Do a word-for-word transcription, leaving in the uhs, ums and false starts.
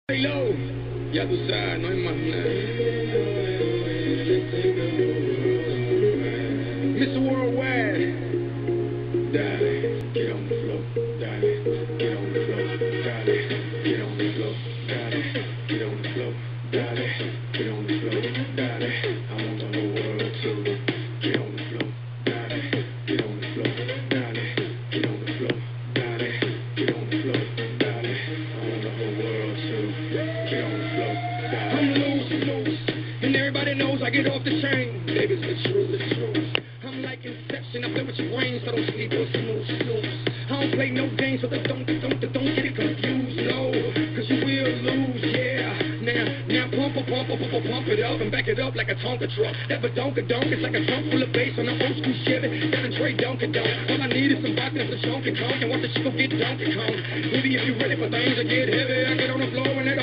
Low, ya tú sabes, no hay más nada. mister Worldwide, dale, get on the floor, dale, get on the floor, dale, get on the floor, dale, get on the floor, dale, get on the floor, dale. I want the whole world to get on the floor, dale, get on the floor, dale, get on the floor, dale, get on the floor, dale. I want the whole world to get on the floor, dale. I'm loose, loose, and everybody knows I get off the train. Baby, it's the truth, it's true. I'm like Inception, I play with your brain, so don't sleep or snooze, snooze. I don't play no games, so don't, don't, don't, don't get it confused, no, cause you will lose, yeah. Now, now pump, pump, pump, pump, pump, pump it up and back it up like a Tonka truck. That badonka-donk, it's like a trunk full of bass on an old school Chevy. Got a Trey Donka-donk. All I need is some vodka, some Chonky Conk, and watch the shit go get Donkey Kong. Maybe if you ready for things to get heavy, I get on the floor and let